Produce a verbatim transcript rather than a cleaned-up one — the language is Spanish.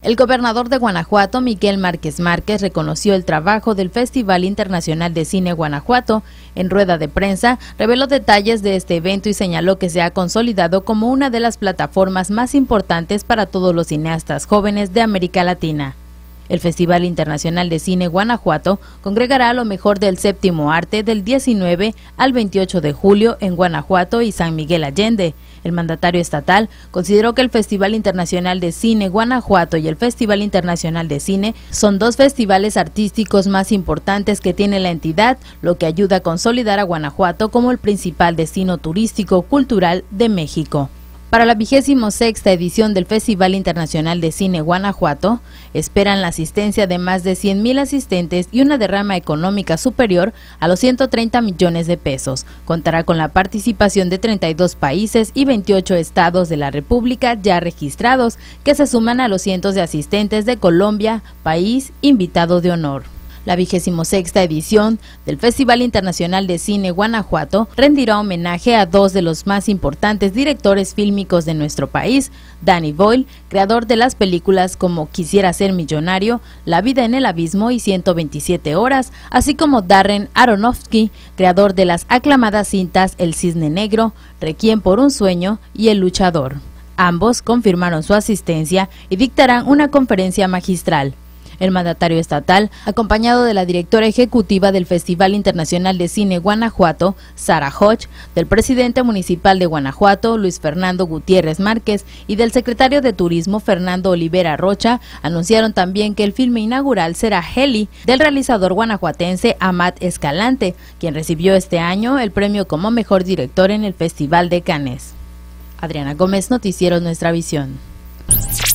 El gobernador de Guanajuato, Miguel Márquez Márquez, reconoció el trabajo del Festival Internacional de Cine Guanajuato. En rueda de prensa, reveló detalles de este evento y señaló que se ha consolidado como una de las plataformas más importantes para todos los cineastas jóvenes de América Latina. El Festival Internacional de Cine Guanajuato congregará lo mejor del séptimo arte del diecinueve al veintiocho de julio en Guanajuato y San Miguel Allende. El mandatario estatal consideró que el Festival Internacional de Cine Guanajuato y el Festival Internacional de Cine son dos festivales artísticos más importantes que tiene la entidad, lo que ayuda a consolidar a Guanajuato como el principal destino turístico cultural de México. Para la vigésimo sexta edición del Festival Internacional de Cine Guanajuato, esperan la asistencia de más de cien mil asistentes y una derrama económica superior a los ciento treinta millones de pesos. Contará con la participación de treinta y dos países y veintiocho estados de la República ya registrados, que se suman a los cientos de asistentes de Colombia, país invitado de honor. La vigésimo sexta edición del Festival Internacional de Cine Guanajuato rendirá homenaje a dos de los más importantes directores fílmicos de nuestro país: Danny Boyle, creador de las películas como Quisiera ser millonario, La vida en el abismo y ciento veintisiete horas, así como Darren Aronofsky, creador de las aclamadas cintas El cisne negro, Requiem por un sueño y El luchador. Ambos confirmaron su asistencia y dictarán una conferencia magistral. El mandatario estatal, acompañado de la directora ejecutiva del Festival Internacional de Cine Guanajuato, Sara Hodge, del presidente municipal de Guanajuato, Luis Fernando Gutiérrez Márquez, y del secretario de Turismo, Fernando Olivera Rocha, anunciaron también que el filme inaugural será Heli, del realizador guanajuatense Amat Escalante, quien recibió este año el premio como mejor director en el Festival de Cannes. Adriana Gómez, Noticiero Nuestra Visión.